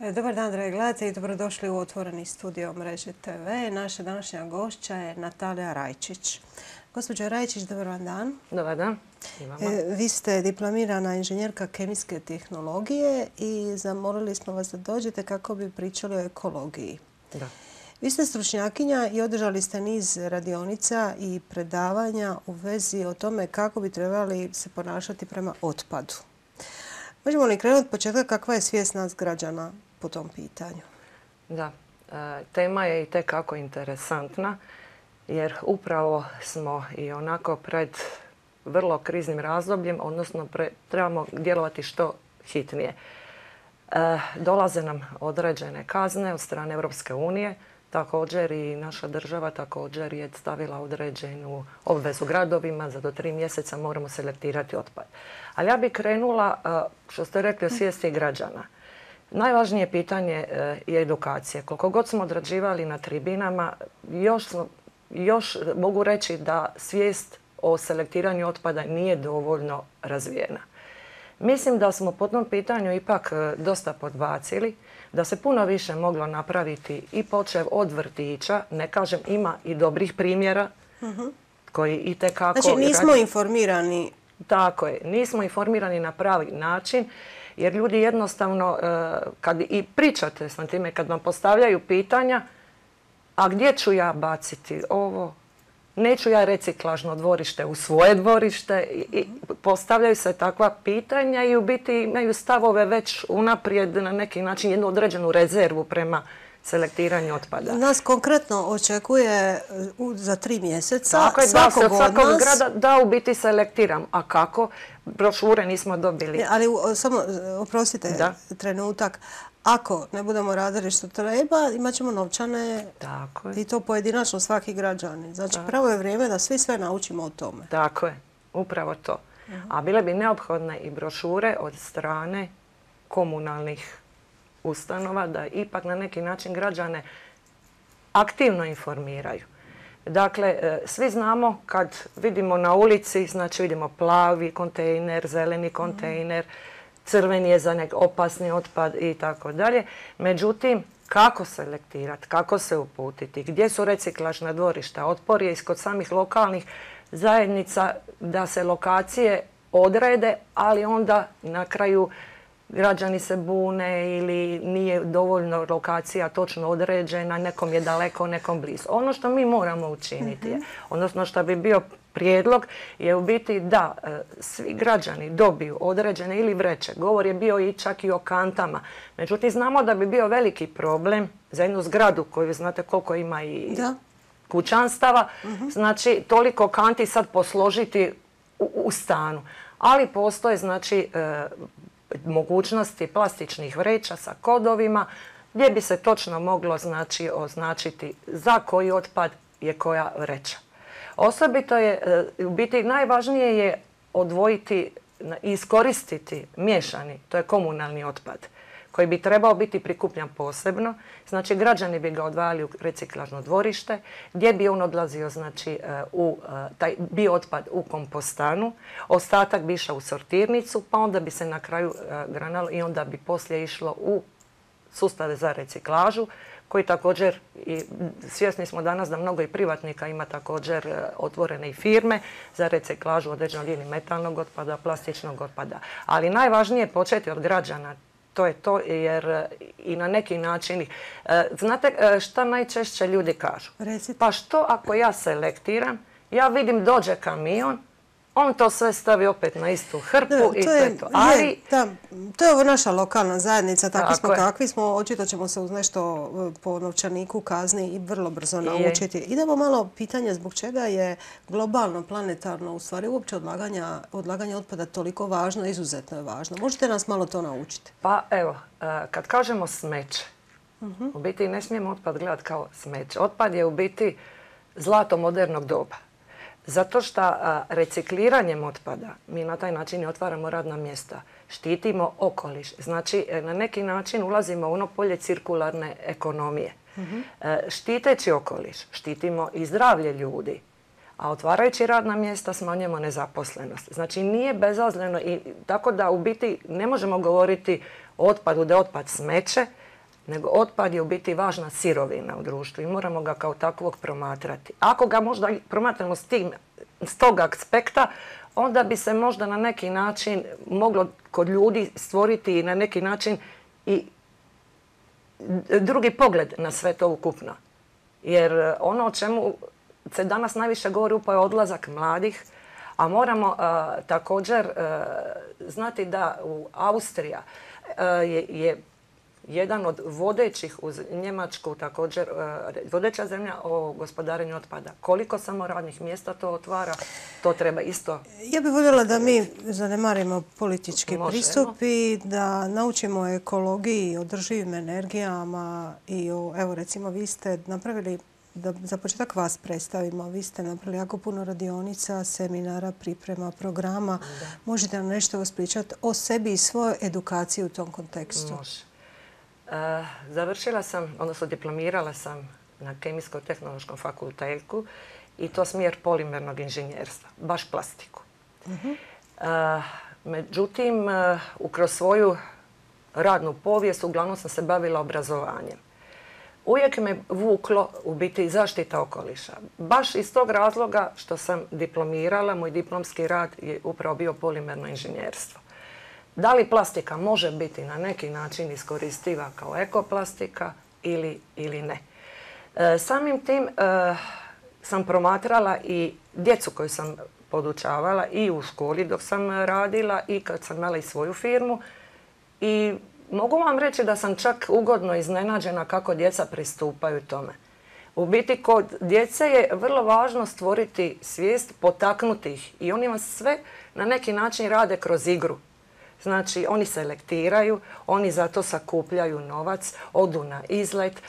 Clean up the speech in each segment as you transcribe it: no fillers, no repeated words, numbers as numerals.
Dobar dan, dragi gledatelji, dobrodošli u Otvoreni studio Mreže TV. Naša današnja gošća je Natalija Rajčić. Gospođo Rajčić, dobar vam dan. Dobar dan. Vi ste diplomirana inženjerka kemijske tehnologije i zamolili smo vas da dođete kako bi pričali o ekologiji. Da. Vi ste stručnjakinja i održali ste niz radionica i predavanja u vezi o tome kako bi trebali se ponašati prema otpadu. Možemo li krenuti od početka kakva je svijest nas građana po tom pitanju? Da, tema je i tekako interesantna jer upravo smo i onako pred vrlo kriznim razdobljem, odnosno trebamo djelovati što hitnije. Dolaze nam određene kazne od strane Europske unije, također i naša država također je stavila određenu obvezu gradovima, za do 3 mjeseca moramo selektirati otpad. Ali ja bih krenula, što ste rekli, o svijesti građana. Najvažnije pitanje je edukacija. Koliko god smo odrađivali na tribinama, još mogu reći da svijest o selektiranju otpada nije dovoljno razvijena. Mislim da smo po tom pitanju ipak dosta podbacili, da se puno više moglo napraviti i počev od vrtića, ne kažem ima i dobrih primjera koji itekako... Znači nismo informirani. Tako je, nismo informirani na pravi način jer ljudi jednostavno, kad i pričate s time, kad vam postavljaju pitanja, a gdje ću ja baciti ovo? Neću ja reciklažno dvorište u svoje dvorište i postavljaju se takva pitanja i u biti imaju stavove već unaprijed na neki način jednu određenu rezervu prema selektiranju otpada. Nas konkretno očekuje za 3 mjeseca tako je, svakog od svakog od nas. grada da u biti selektiram. A kako? Brošure nismo dobili. Ali samo, oprostite, trenutak. Ako ne budemo radili što treba, imat ćemo novčane i to pojedinačno svaki građanin. Znači, pravo je vrijeme da svi sve naučimo o tome. Tako je, upravo to. A bile bi neophodne i brošure od strane komunalnih ustanova da ipak na neki način građane aktivno informiraju. Dakle, svi znamo kad vidimo na ulici, znači vidimo plavi kontejner, zeleni kontejner, crveni je za opasni otpad i tako dalje. Međutim, kako selektirati, kako se uputiti, gdje su reciklažna dvorišta? Otpor je kod samih lokalnih zajednica da se lokacije odrede, ali onda na kraju građani se bune ili nije dovoljno lokacija točno određena, nekom je daleko, nekom blizu. Ono što mi moramo učiniti, odnosno što bi bio prijedlog, je u biti da svi građani dobiju određene ili vreće. Govor je bio i čak i o kantama. Međutim, znamo da bi bio veliki problem za jednu zgradu koju znate koliko ima i kućanstava. Znači, toliko kanti sad posložiti u stanu. Ali postoje, znači, mogućnosti plastičnih vreća sa kodovima gdje bi se točno moglo, znači, označiti za koji otpad je koja vreća. Osobito je, u biti najvažnije je odvojiti i iskoristiti miješani, to je komunalni otpad, koji bi trebao biti prikupljan posebno. Znači, građani bi ga odvajali u reciklažno dvorište, gdje bi on odlazio, znači, u taj biootpad u kompostanu, ostatak bi išao u sortirnicu, pa onda bi se na kraju granalo i onda bi poslije išlo u sustave za reciklažu, koji također, i svjesni smo danas da mnogo i privatnika ima također otvorene i firme za reciklažu određenog ili metalnog otpada, plastičnog otpada. Ali najvažnije je početi od građana. To je to, jer i na neki način... Znate šta najčešće ljudi kažu? Pa što ako ja selektiram, ja vidim dođe kamion, on to sve stavi opet na istu hrpu i to je to. To je ovo naša lokalna zajednica, takvi smo kakvi smo, očito ćemo se uz nešto po novčaniku kazni i vrlo brzo naučiti. Idemo malo pitanje zbog čega je globalno, planetarno, u stvari uopće odlaganje otpada toliko važno, izuzetno je važno. Možete nas malo to naučiti? Pa evo, kad kažemo smeće, u biti ne smijemo otpad gledati kao smeće. Otpad je u biti zlato modernog doba. Zato što recikliranjem otpada mi na taj način otvaramo radna mjesta, štitimo okoliš. Znači, na neki način ulazimo u ono polje cirkularne ekonomije. Štiteći okoliš, štitimo i zdravlje ljudi, a otvarajući radna mjesta smanjujemo nezaposlenost. Znači, nije bezazleno i tako da u biti ne možemo govoriti o otpadu da je otpad smeće, nego otpad je u biti važna sirovina u društvu i moramo ga kao takvog promatrati. Ako ga možda promatramo s tog aspekta, onda bi se možda na neki način moglo kod ljudi stvoriti na neki način i drugi pogled na sve to ukupno. Jer ono o čemu se danas najviše govori upravo je odlazak mladih, a moramo također znati da Austrija je jedan od vodećih uz Njemačku, također vodeća zemlja o gospodarenju otpada. Koliko samo radnih mjesta to otvara, to treba isto. Ja bih voljela da mi zanemarimo politički pristup i da naučimo o ekologiji, održivim energijama i evo recimo vi ste napravili, da za početak vas predstavimo, vi ste napravili jako puno radionica, seminara, priprema, programa. Možete nam nešto ispričati o sebi i svojoj edukaciji u tom kontekstu? Može. Završila sam, odnosno diplomirala sam na Kemijsko-tehnološkom fakultetu i to smjer polimernog inženjerstva, baš plastiku. Međutim, kroz svoju radnu povijest uglavnom sam se bavila obrazovanjem. Uvijek me vuklo u biti zaštita okoliša. Baš iz tog razloga što sam diplomirala, moj diplomski rad je upravo bio polimerno inženjerstvo. Da li plastika može biti na neki način iskoristiva kao ekoplastika ili ne? Samim tim sam promatrala i djecu koju sam podučavala i u školi dok sam radila i kad sam imala i svoju firmu. I mogu vam reći da sam čak ugodno iznenađena kako djeca pristupaju tome. U biti kod djece je vrlo važno stvoriti svijest, potaknuti ih i oni vam sve na neki način rade kroz igru. Znači, oni selektiraju, oni zato sakupljaju novac, odu na izlet.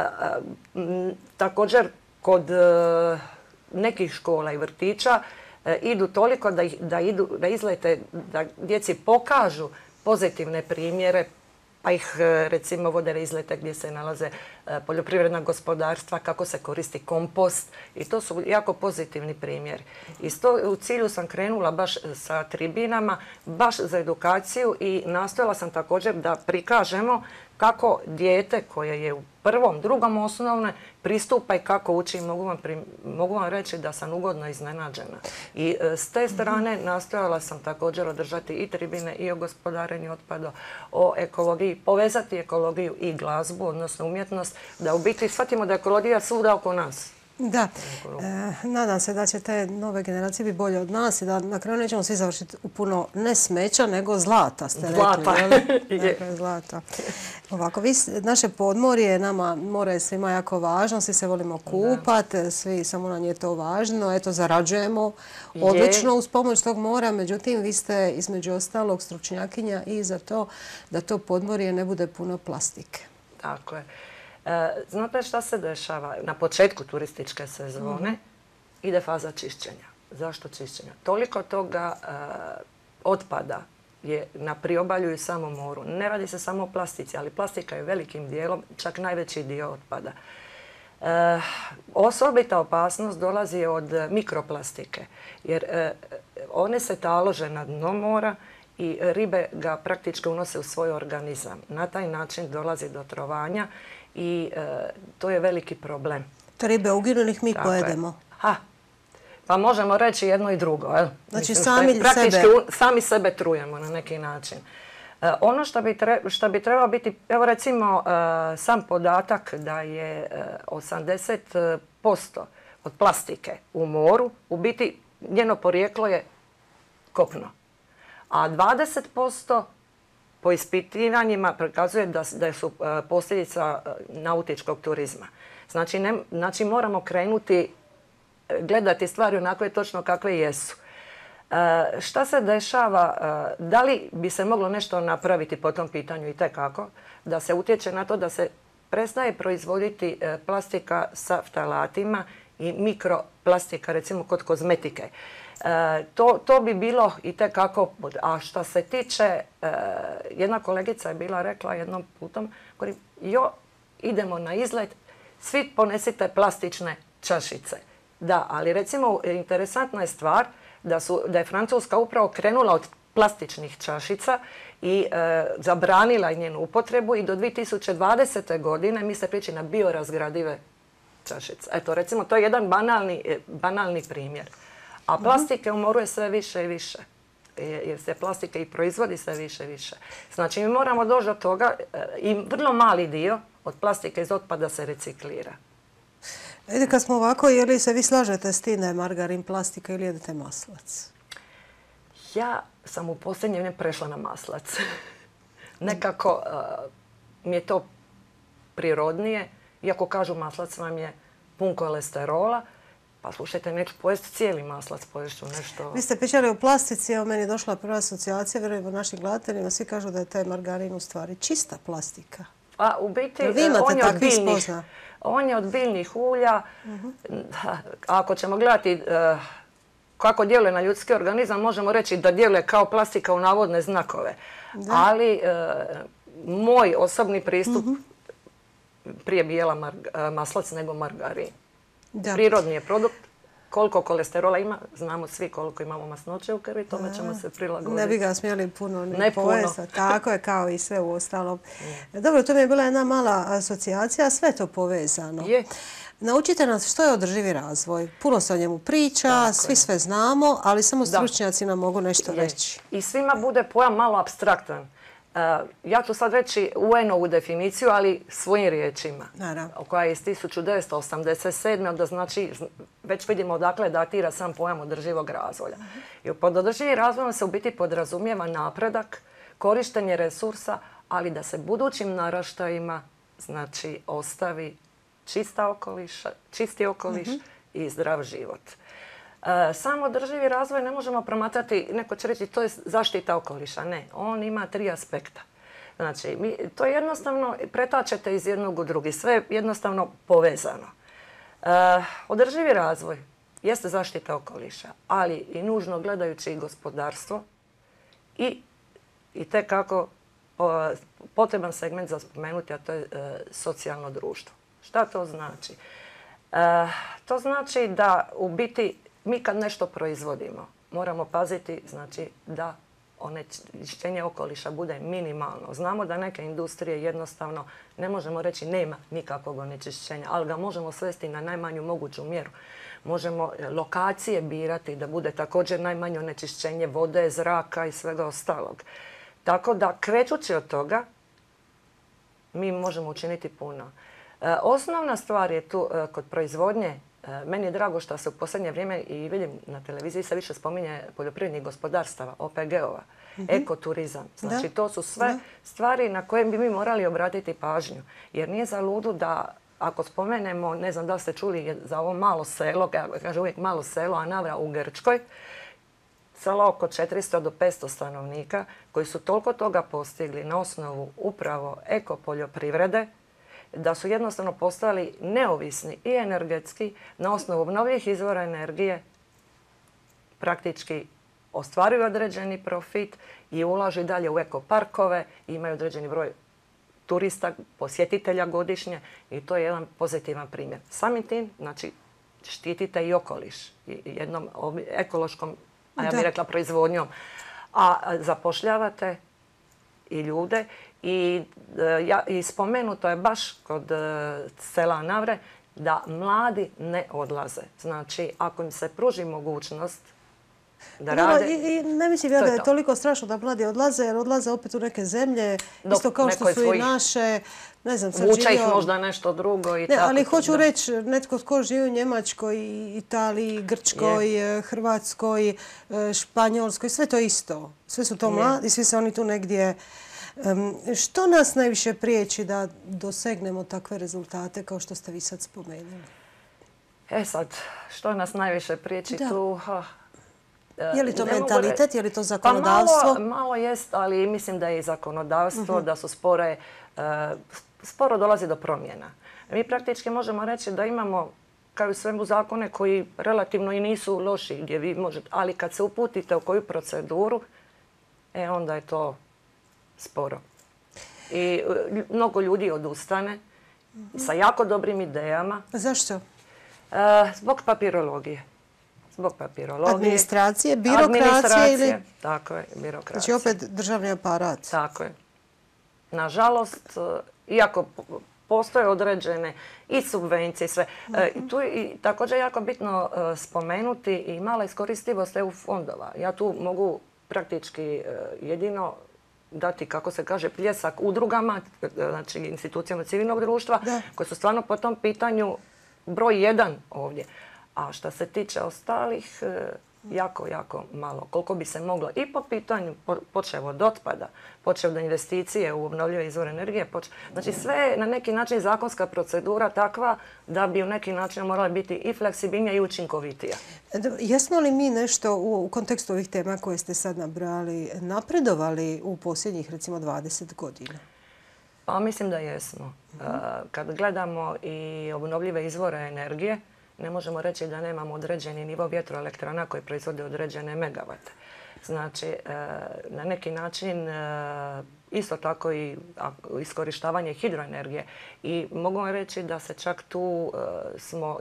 Također, kod nekih škola i vrtića idu toliko da izlete, da djeci pokažu pozitivne primjere, pa ih recimo vode na izlete gdje se nalaze poljoprivredna gospodarstva, kako se koristi kompost i to su jako pozitivni primjeri. U cilju sam krenula baš sa tribinama, baš za edukaciju i nastojala sam također da prikažemo kako dijete koje je u prvom, drugom osnovne pristupa i kako uči. Mogu vam reći da sam ugodno iznenađena. I s te strane nastojala sam također održati i tribine i o gospodarenju otpada, o ekologiji, povezati ekologiju i glazbu, odnosno umjetnost, da u biti shvatimo da je ekologija svuda oko nas. Da, nadam se da će te nove generacije biti bolje od nas i da na kraju nećemo svi završiti u puno ne smeća, nego zlata, ste rekli. Zlata. Zlata. Ovako, naše podmorje, nama more je svima jako važno, svi se volimo kupati, svi samo nam je to važno, eto zarađujemo odlično uz pomoć tog mora, međutim vi ste između ostalog stručnjakinja i za to da to podmorje ne bude puno plastike. Tako je. Znate šta se dešava? Na početku turističke sezone ide faza čišćenja. Zašto čišćenja? Toliko toga otpada je na priobalju i samom moru. Ne radi se samo o plastici, ali plastika je velikim dijelom, čak najveći dio otpada. Osobita opasnost dolazi od mikroplastike, jer one se talože na dno mora i ribe ga praktički unose u svoj organizam. Na taj način dolazi do trovanja i to je veliki problem. To ribe uginulih mi pojedemo. Pa možemo reći jedno i drugo. Znači sami sebe trujemo na neki način. Ono što bi trebalo biti, evo recimo sam podatak da je 80% od plastike u moru, u biti njeno porijeklo je kopno. A 20% po ispitivanjima prikazuje da su posljedica nautičkog turizma. Znači moramo krenuti gledati stvari onakve točno kakve jesu. Šta se dešava? Da li bi se moglo nešto napraviti po tom pitanju i tekako? Da se utječe na to da se prestaje proizvoditi plastika sa ftalatima i mikroplastika, recimo kod kozmetike. To bi bilo i tekako. A što se tiče, jedna kolegica je bila rekla jednom putom, idemo na izlet, svi ponesite plastične čašice. Da, ali recimo interesantna je stvar da je Francuska upravo krenula od plastičnih čašica i zabranila njenu upotrebu i do 2020. godine mi se prijeći na biorazgradive čašice. Eto, recimo, to je jedan banalni primjer. A plastike u moru je sve više i više. Jer se plastike i proizvodi sve više i više. Znači, mi moramo doći do toga i vrlo mali dio od plastike iz otpada se reciklira. Ajde, kad smo ovako, je li se vi slažete s tim da je margarin plastika ili jedete maslac? Ja sam u posljednje vrijeme prešla na maslac. Nekako mi je to prirodnije, iako kažu maslac vam je pun kolesterola. Pa slušajte, neću pojesti cijeli maslac, poješću nešto... Vi ste pričali o plastici, a meni je došla prva asocijacija, vjerujem o našim gledateljima, svi kažu da je taj margarin u stvari čista plastika. A u biti, on je od biljnih ulja. Ako ćemo gledati kako djeluje na ljudski organizam, možemo reći da djeluje kao plastika u navodne znakove. Ali moj osobni pristup prije bi jela maslac nego margarin. Prirodni je produkt. Koliko kolesterola ima, znamo svi koliko imamo masnoće u krvi, tome ćemo se prilagoditi. Ne bi ga smjeli puno ne povesti. Tako je, kao i sve u ostalom. Dobro, to mi je bila jedna mala asocijacija, sve to povezano. Naučite nas što je održivi razvoj. Puno se o njemu priča, svi sve znamo, ali samo stručnjaci nam mogu nešto reći. I svima bude pojam malo apstraktan. Ja ću sad reći UN-ovu definiciju, ali svojim riječima, koja je iz 1987. onda znači već vidimo odakle datira sam pojam održivog razvoja. I pod održivim razvojem se u biti podrazumijeva napredak, korištenje resursa, ali da se budućim naraštajima znači ostavi čisti okoliš i zdrav život. Samo održivi razvoj ne možemo promatrati, neko će reći to je zaštita okoliša. Ne, on ima 3 aspekta. Znači, to jednostavno pretačete iz jednog u drugi. Sve je jednostavno povezano. Održivi razvoj jeste zaštita okoliša, ali i nužno gledajući gospodarstvo i tekako potreban segment za spomenuti, a to je socijalno društvo. Šta to znači? To znači da u biti mi kad nešto proizvodimo, moramo paziti znači, da onečišćenje okoliša bude minimalno. Znamo da neke industrije jednostavno, ne možemo reći nema nikakvog onečišćenja, ali ga možemo svesti na najmanju moguću mjeru. Možemo lokacije birati da bude također najmanje onečišćenje vode, zraka i svega ostalog. Tako da, krećući od toga, mi možemo učiniti puno. Osnovna stvar je tu kod proizvodnje. Meni je drago što se u posljednje vrijeme i vidim na televiziji se više spominje poljoprivrednih gospodarstava, OPG-ova, ekoturizam. Znači to su sve stvari na koje bi mi morali obratiti pažnju. Jer nije za ludu da ako spomenemo, ne znam da li ste čuli za ovo malo selo, kaže uvijek malo selo, Anavra u Grčkoj, selo oko 400 do 500 stanovnika koji su toliko toga postigli na osnovu upravo ekopoljoprivrede, da su jednostavno postali neovisni i energetski na osnovu obnovljivih izvora energije, praktički ostvaruju određeni profit i ulažu dalje u ekoparkove, imaju određeni broj turista, posjetitelja godišnje i to je jedan pozitivan primjer. Samim tim, znači, štitite i okoliš jednom ekološkom, a ja bih rekla proizvodnjom, a zapošljavate i ljude. I spomenuto je baš kod sela Anavre da mladi ne odlaze. Znači, ako im se pruži mogućnost da rade... I ne mislim ja da je toliko strašno da mladi odlaze, jer odlaze opet u neke zemlje, isto kao što su i naše. Ne znam, sad vuče ih možda nešto drugo i tako. Ali hoću reći, netko tko živi u Njemačkoj, Italiji, Grčkoj, Hrvatskoj, Španjolskoj, sve to isto. Sve su to mladi, svi se oni tu negdje... Što nas najviše priječi da dosegnemo takve rezultate kao što ste vi sad spomenuli? Sad, što nas najviše priječi tu? Je li to mentalitet, je li to zakonodavstvo? Pa malo jest, ali mislim da je i zakonodavstvo, da su sporo dolazi do promjena. Mi praktički možemo reći da imamo kao i svemu zakone koji relativno i nisu loši, gdje vi možete, ali kad se uputite u koju proceduru, onda je to sporo. I mnogo ljudi odustane sa jako dobrim idejama. Zašto? Zbog papirologije. zbog papirologije. Administracije, birokracije ili... Tako je, birokracije. Znači opet državni aparat. Tako je. Nažalost, iako postoje određene i subvencije i sve. Tu je također jako bitno spomenuti i mala iskoristivost EU fondova. Ja tu mogu praktički jedino dati, kako se kaže, pljesak udrugama, znači institucijama civilnog društva, koje su stvarno po tom pitanju broj jedan ovdje. A što se tiče ostalih, jako, jako malo. Koliko bi se moglo i po pitanju, počev od otpada, počev od investicije u obnovljive izvore energije, znači sve je na neki način zakonska procedura takva da bi u neki način morala biti i fleksibilnija i učinkovitija. Jesmo li mi nešto u kontekstu ovih tema koje ste sad nabrali napredovali u posljednjih recimo 20 godina? Pa mislim da jesmo. Kad gledamo i obnovljive izvore energije, ne možemo reći da nemamo određeni nivo vjetroelektrana koji proizvode određene megavate. Znači, na neki način isto tako i iskorištavanje hidroenergije. I mogu vam reći da se čak tu smo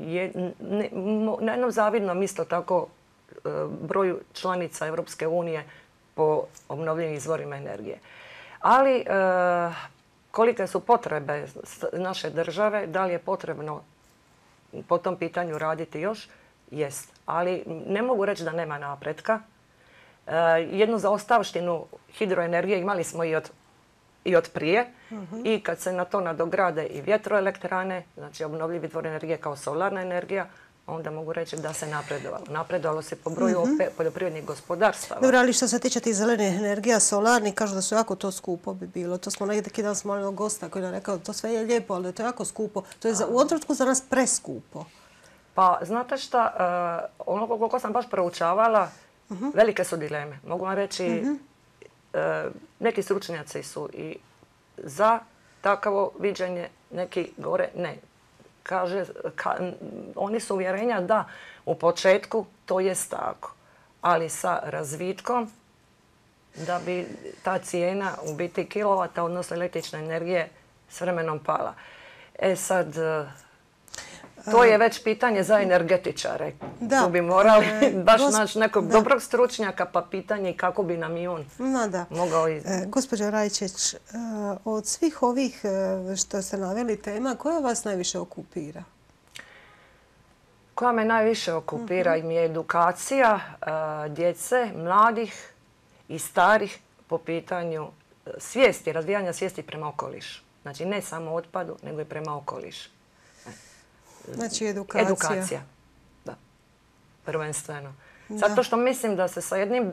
na jednom zavidnom isto tako broju članica Europske unije po obnovljivim izvorima energije. Ali kolike su potrebe naše države, da li je potrebno po tom pitanju raditi još? Jest. Ali ne mogu reći da nema napretka. Jednu zaostavštinu hidroenergije imali smo i od prije. I kad se na to nadograde i vjetroelektrane, znači obnovljivi izvor energije kao solarna energija, onda mogu reći da se napredovalo. Napredovalo se po broju poljoprivrednih gospodarstava. Dobro, ali što se tiče tih zelenih energija, solarni, kažu da su jako to skupo bi bilo. To smo neki dan smo imali gosta koji nam rekao to sve je lijepo, ali to je jako skupo. To je u ovom trenutku za nas preskupo. Pa, znate šta, ono koliko sam baš proučavala, velike su dileme. Mogu vam reći, neki stručnjaci su i za takvo viđenje, neki gore ne. Oni su uvjerenja da u početku to jest tako, ali sa razvitkom da bi ta cijena u biti kilovata, odnosno električne energije, s vremenom pala. E sad, to je već pitanje za energetičare. Tu bi morali baš naći nekog dobrog stručnjaka, pa pitanje kako bi nam i on mogao... Gospođo Rajčić, od svih ovih što ste naveli tema, koja vas najviše okupira? Koja me najviše okupira im je edukacija djece, mladih i starih po pitanju svijesti, razvijanja svijesti prema okolišu. Znači ne samo otpadu, nego i prema okolišu. Znači edukacija. Edukacija, da. Prvenstveno. Zato što mislim da se sa jednim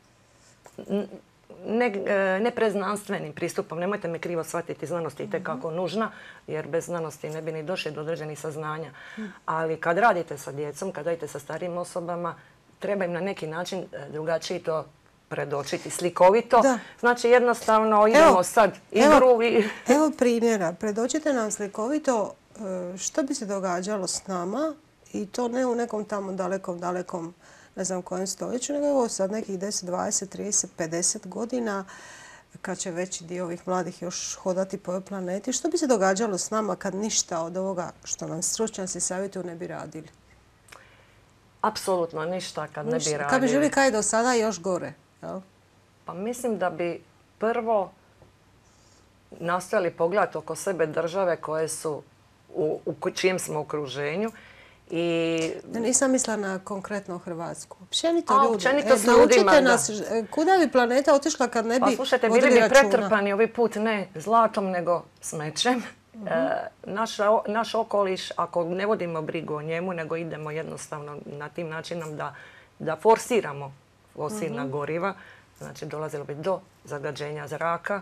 nepreznanstvenim pristupom, nemojte me krivo shvatiti, znanost je itekako nužna, jer bez znanosti ne bi ni došli do određenih saznanja. Ali kad radite sa djecom, kad radite sa starijim osobama, treba im na neki način drugačije to predočiti, slikovito. Znači jednostavno idemo sad igru i... Evo primjera, predočite nam slikovito što bi se događalo s nama i to ne u nekom tamo dalekom, ne znam kojem stoljeću, nego evo sad nekih 10, 20, 30, 50 godina kad će veći dio ovih mladih još hodati po ovoj planeti. Što bi se događalo s nama kad ništa od ovoga što nam stručnjaci savjetuju ne bi radili? Apsolutno ništa kad ne bi radili. Kad bi žili kaj do sada još gore. Pa mislim da bi prvo nastojali pogledati oko sebe države koje su u čijem smo okruženju. Nisam mislila na konkretno Hrvatsku. Općenito ljudi. Općenito s ljudima, da. Kuda bi planeta otišla kad ne bi vodili računa? Pa slušajte, bili bi pretrpani ovaj put ne zlatom, nego smećem. Naš okoliš, ako ne vodimo brigu o njemu, nego idemo jednostavno na tim načinom da forsiramo fosilna goriva, znači dolazilo bi do zagađenja zraka,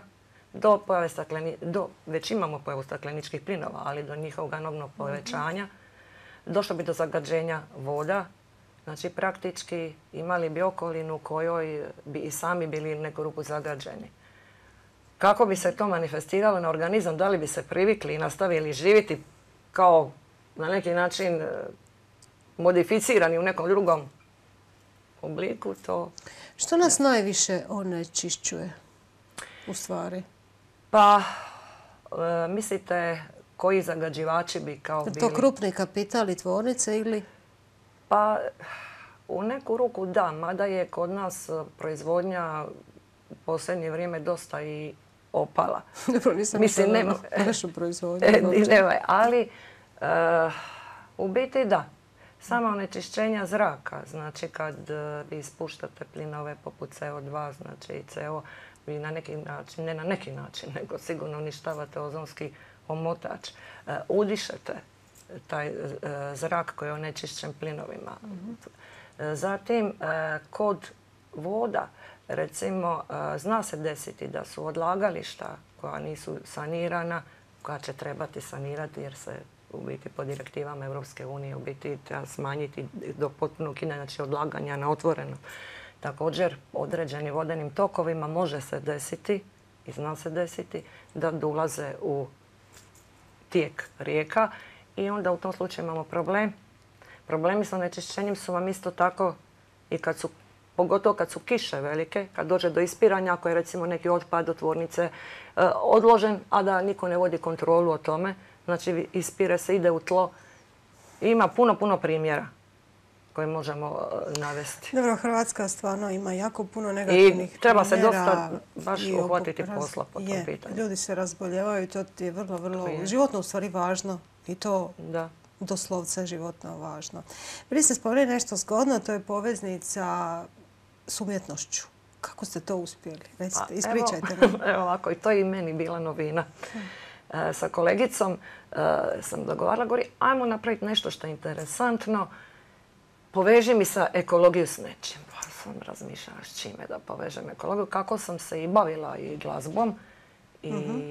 već imamo pojavu stakleničkih plinova, ali do njihovog enormnog povećanja. Došlo bi do zagađenja voda, znači praktički imali bi okolinu u kojoj bi i sami bili u neku ruku zagađeni. Kako bi se to manifestiralo na organizam, da li bi se privikli i nastavili živjeti kao na neki način modificirani u nekom drugom obliku, to... Što nas najviše onečišćuje u stvari? Pa, mislite koji zagađivači bi kao bili? To krupni kapital i tvornice ili? Pa, U neku ruku da, mada je kod nas proizvodnja u posljednje vrijeme dosta i opala. Dobro, nisam mislila na našu proizvodnju. Ali u biti da. Samo onečišćenja zraka, znači kad vi ispuštate plinove poput CO2, znači CO, vi na neki način, ne na neki način, nego sigurno uništavate ozonski omotač. Udišete taj zrak koji je onečišćen plinovima. Zatim, kod voda, recimo, zna se desiti da su odlagališta koja nisu sanirana, koja će trebati sanirati jer se u biti po direktivama Europske unije u biti treba smanjiti do potpunog ukidanja, znači odlaganja na otvorenom. Također, određenim vodenim tokovima može se desiti i zna se desiti da ulaze u tijek rijeka i onda u tom slučaju imamo problem. Problemi sa onečišćenjem su vam isto tako i kad su, pogotovo kad su kiše velike, kad dođe do ispiranja, ako je recimo neki otpad od tvornice odložen, a da niko ne vodi kontrolu o tome, znači ispire se, ide u tlo. Ima puno primjera koje možemo navesti. Dobro, Hrvatska stvarno ima jako puno negativnih primjera. I treba se dosta baš uhvatiti posla po tom pitanju. Ljudi se razboljevaju i to je vrlo životno u stvari važno. I to doslovce životno važno. Bili ste spomenuli nešto zgodno, to je poveznica s umjetnošću. Kako ste to uspjeli? Recite, ispričajte nam. Evo ovako, i to je i meni bila novina. Sa kolegicom sam dogovarala, govori, ajmo napraviti nešto što je interesantno, poveži mi sa ekologiju s nečim. Pa sam razmišljala s čime da povežem ekologiju, kako sam se i bavila i glazbom i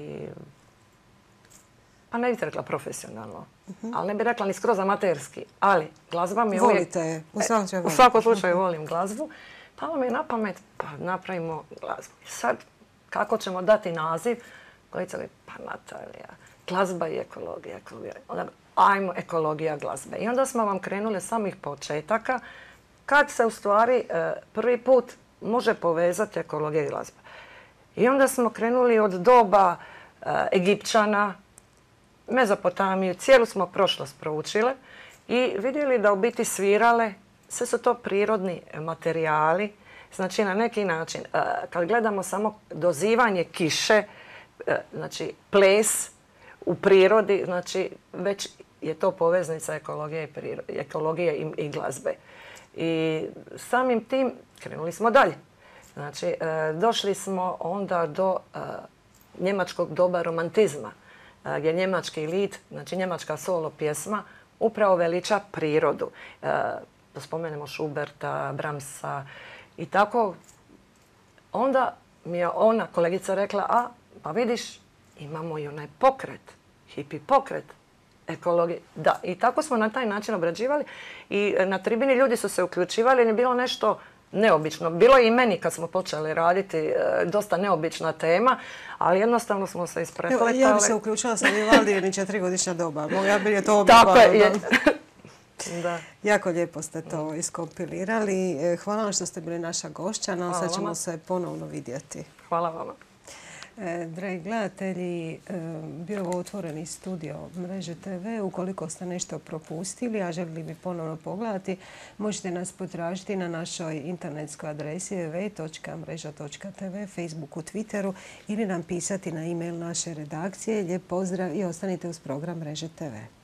pa ne bih rekla profesionalno, ali ne bih rekla ni skroz amaterski, ali glazba mi je uvijek... Volite je, u svakom slučaju volim glazbu. Palo mi je na pamet, pa napravimo glazbu. I sad, kako ćemo dati naziv? Kolegica govori, pa Natalija, glazba i ekologija. Onda, ajmo ekologija glazbe. I onda smo vam krenuli samih početaka, kad se u stvari prvi put može povezati ekologija i glazba. I onda smo krenuli od doba Egipćana, Mezopotamiju, cijelu smo prošlost proučile i vidjeli da u biti svirale, sve su to prirodni materijali, znači na neki način, kad gledamo samo dozivanje kiše, znači ples u prirodi, znači već je to poveznica ekologije i glazbe. I samim tim krenuli smo dalje. Znači, došli smo onda do njemačkog doba romantizma, gdje njemački lied, znači njemačka solo pjesma, upravo veliča prirodu. Da spomenemo Schuberta, Brahmsa i tako. Onda mi je ona, kolegica, rekla, pa vidiš, imamo i onaj pokret, hippie pokret, ekologije. Da, i tako smo na taj način obrađivali i na tribini ljudi su se uključivali jer je bilo nešto neobično. Bilo je i meni kad smo počeli raditi dosta neobična tema, ali jednostavno smo se isprepletali. Ja bi se uključila sa Vivaldi jer ni 4-godišnja doba. Ja bi je to Tako je. Da. Jako lijepo ste to iskompilirali. Hvala vam što ste bili naša gošća. Sad ćemo se ponovno vidjeti. Hvala vama. Dragi gledatelji, bio je otvoreni studio Mreže TV. Ukoliko ste nešto propustili, a želili bi ponovno pogledati, možete nas potražiti na našoj internetskoj adresi www.mreža.tv, Facebooku, Twitteru ili nam pisati na e-mail naše redakcije. Lijep pozdrav i ostanite uz program Mreže TV.